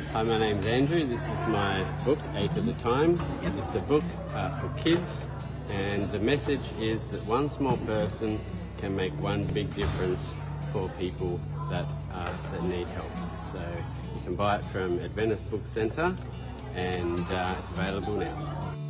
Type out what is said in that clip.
Hi, my name's Andrew. This is my book, 8 at a Time. It's a book for kids, and the message is that one small person can make one big difference for people that need help. So you can buy it from Adventist Book Centre, and it's available now.